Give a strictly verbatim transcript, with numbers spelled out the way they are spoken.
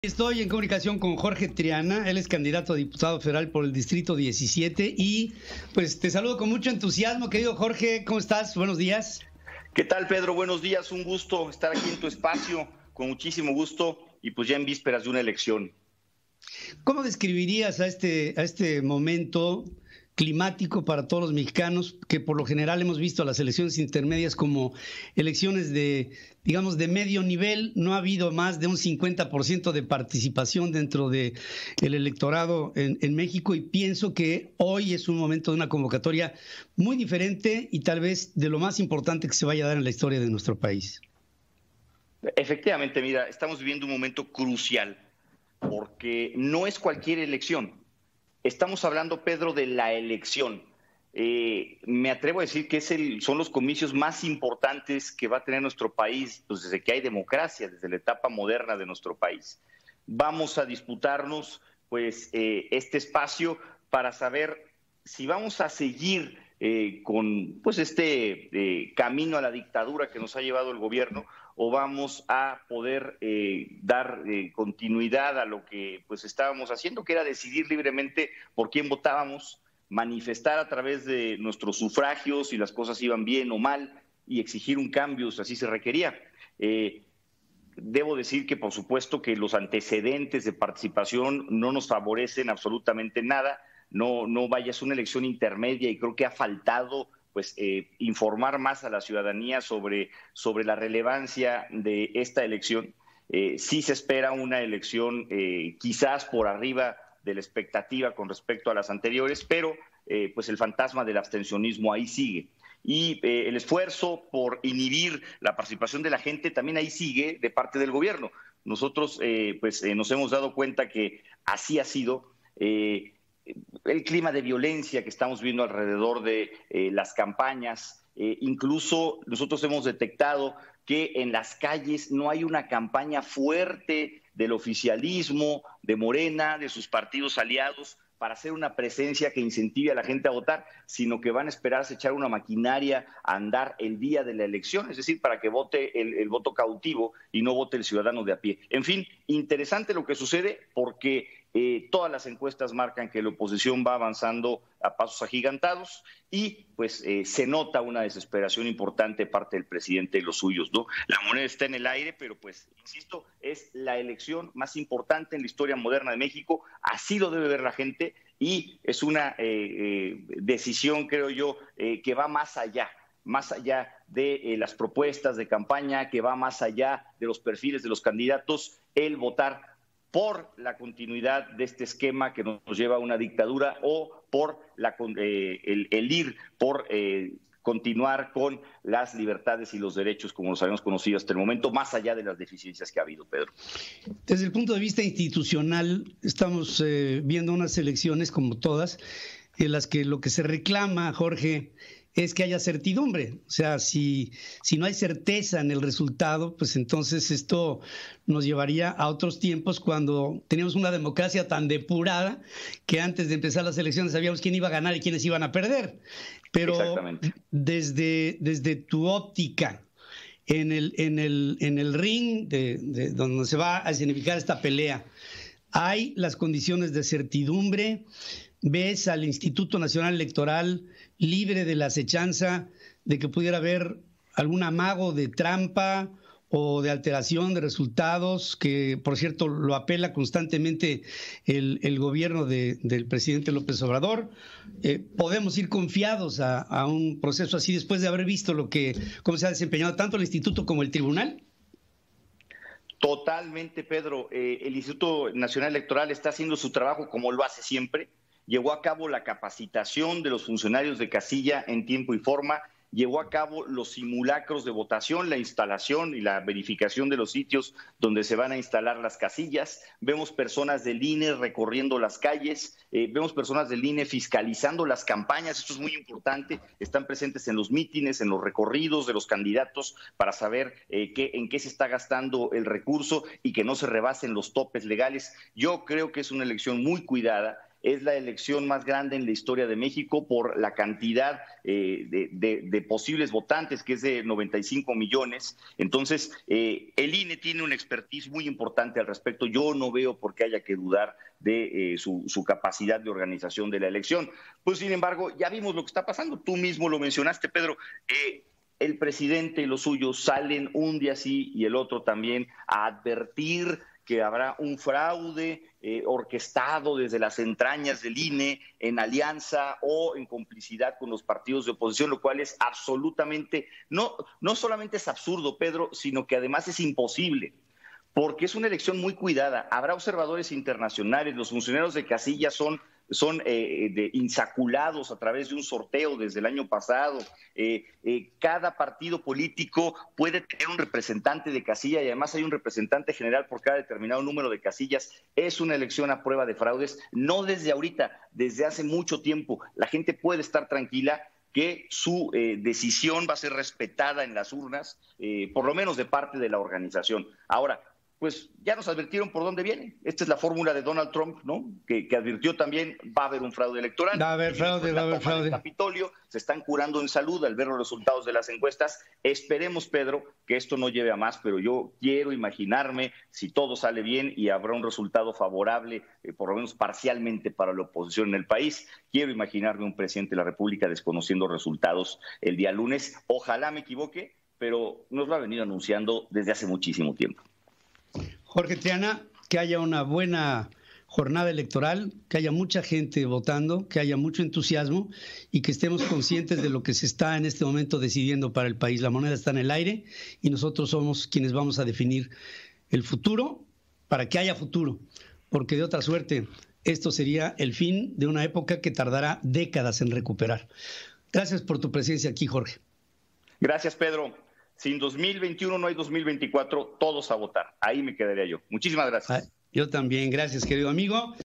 Estoy en comunicación con Jorge Triana, él es candidato a diputado federal por el Distrito diecisiete y pues te saludo con mucho entusiasmo, querido Jorge, ¿cómo estás? Buenos días. ¿Qué tal, Pedro? Buenos días, un gusto estar aquí en tu espacio, con muchísimo gusto y pues ya en vísperas de una elección. ¿Cómo describirías a este, a este momento climático para todos los mexicanos, que por lo general hemos visto las elecciones intermedias como elecciones de, digamos, de medio nivel? No ha habido más de un cincuenta por ciento de participación dentro del electorado en, en México, y pienso que hoy es un momento de una convocatoria muy diferente y tal vez de lo más importante que se vaya a dar en la historia de nuestro país. Efectivamente, mira, estamos viviendo un momento crucial porque no es cualquier elección. Estamos hablando, Pedro, de la elección. Eh, me atrevo a decir que es el, son los comicios más importantes que va a tener nuestro país, pues desde que hay democracia, desde la etapa moderna de nuestro país. Vamos a disputarnos pues, eh, este espacio para saber si vamos a seguir eh, con pues, este eh, camino a la dictadura que nos ha llevado el gobierno, o vamos a poder eh, dar eh, continuidad a lo que pues estábamos haciendo, que era decidir libremente por quién votábamos, manifestar a través de nuestros sufragios si las cosas iban bien o mal y exigir un cambio si así se requería. Eh, debo decir que por supuesto que los antecedentes de participación no nos favorecen absolutamente nada. No, no vaya, es una elección intermedia y creo que ha faltado pues eh, informar más a la ciudadanía sobre, sobre la relevancia de esta elección. Eh, sí se espera una elección eh, quizás por arriba de la expectativa con respecto a las anteriores, pero eh, pues el fantasma del abstencionismo ahí sigue. Y eh, el esfuerzo por inhibir la participación de la gente también ahí sigue de parte del gobierno. Nosotros eh, pues eh, nos hemos dado cuenta que así ha sido. Eh, el clima de violencia que estamos viendo alrededor de eh, las campañas, eh, incluso nosotros hemos detectado que en las calles no hay una campaña fuerte del oficialismo, de Morena, de sus partidos aliados, para hacer una presencia que incentive a la gente a votar, sino que van a esperarse echar una maquinaria a andar el día de la elección, es decir, para que vote el, el voto cautivo y no vote el ciudadano de a pie. En fin, interesante lo que sucede porque eh, todas las encuestas marcan que la oposición va avanzando a pasos agigantados y pues eh, se nota una desesperación importante de parte del presidente y los suyos, ¿no? La moneda está en el aire, pero pues, insisto, es la elección más importante en la historia moderna de México, así lo debe ver la gente y es una eh, eh, decisión, creo yo, eh, que va más allá, más allá de eh, las propuestas de campaña, que va más allá de los perfiles de los candidatos, el votar por la continuidad de este esquema que nos lleva a una dictadura o por la, eh, el, el ir por eh, continuar con las libertades y los derechos como los habíamos conocido hasta el momento, más allá de las deficiencias que ha habido, Pedro. Desde el punto de vista institucional, estamos eh, viendo unas elecciones como todas, en las que lo que se reclama, Jorge, es que haya certidumbre. O sea, si, si no hay certeza en el resultado, pues entonces esto nos llevaría a otros tiempos cuando teníamos una democracia tan depurada que antes de empezar las elecciones sabíamos quién iba a ganar y quiénes iban a perder. Pero desde, desde tu óptica, en el, en el, en el ring de, de donde se va a escenificar esta pelea, ¿hay las condiciones de certidumbre? ¿Ves al Instituto Nacional Electoral libre de la acechanza de que pudiera haber algún amago de trampa o de alteración de resultados, que por cierto lo apela constantemente el, el gobierno de, del presidente López Obrador? Eh, ¿Podemos ir confiados a, a un proceso así después de haber visto lo que, cómo se ha desempeñado tanto el Instituto como el Tribunal? Totalmente, Pedro. Eh, el Instituto Nacional Electoral está haciendo su trabajo como lo hace siempre. Llevó a cabo la capacitación de los funcionarios de casilla en tiempo y forma, llevó a cabo los simulacros de votación, la instalación y la verificación de los sitios donde se van a instalar las casillas. Vemos personas del I N E recorriendo las calles, eh, vemos personas del I N E fiscalizando las campañas. Esto es muy importante. Están presentes en los mítines, en los recorridos de los candidatos para saber eh, qué, en qué se está gastando el recurso y que no se rebasen los topes legales. Yo creo que es una elección muy cuidada. es la elección más grande en la historia de México por la cantidad eh, de, de, de posibles votantes, que es de noventa y cinco millones. Entonces, eh, el I N E tiene una expertise muy importante al respecto. Yo no veo por qué haya que dudar de eh, su, su capacidad de organización de la elección. Pues, sin embargo, ya vimos lo que está pasando. Tú mismo lo mencionaste, Pedro. Eh, el presidente y los suyos salen un día sí y el otro también a advertir que habrá un fraude eh, orquestado desde las entrañas del I N E en alianza o en complicidad con los partidos de oposición, lo cual es absolutamente, no, no solamente es absurdo, Pedro, sino que además es imposible, porque es una elección muy cuidada. Habrá observadores internacionales, los funcionarios de casilla son son eh, de, insaculados a través de un sorteo desde el año pasado. Eh, eh, cada partido político puede tener un representante de casilla y además hay un representante general por cada determinado número de casillas. Es una elección a prueba de fraudes, no desde ahorita, desde hace mucho tiempo. La gente puede estar tranquila que su eh, decisión va a ser respetada en las urnas, eh, por lo menos de parte de la organización. Ahora, pues ya nos advirtieron por dónde viene. Esta es la fórmula de Donald Trump, ¿no? Que, que advirtió también, va a haber un fraude electoral. Va a haber fraude, va a haber fraude. Capitolio, se están curando en salud al ver los resultados de las encuestas. Esperemos, Pedro, que esto no lleve a más, pero yo quiero imaginarme si todo sale bien y habrá un resultado favorable, eh, por lo menos parcialmente para la oposición en el país. Quiero imaginarme un presidente de la República desconociendo resultados el día lunes. Ojalá me equivoque, pero nos lo ha venido anunciando desde hace muchísimo tiempo. Jorge Triana, que haya una buena jornada electoral, que haya mucha gente votando, que haya mucho entusiasmo y que estemos conscientes de lo que se está en este momento decidiendo para el país. La moneda está en el aire y nosotros somos quienes vamos a definir el futuro para que haya futuro, porque de otra suerte esto sería el fin de una época que tardará décadas en recuperar. Gracias por tu presencia aquí, Jorge. Gracias, Pedro. Sin dos mil veintiuno no hay dos mil veinticuatro, todos a votar. Ahí me quedaría yo. Muchísimas gracias. Yo también, gracias, querido amigo.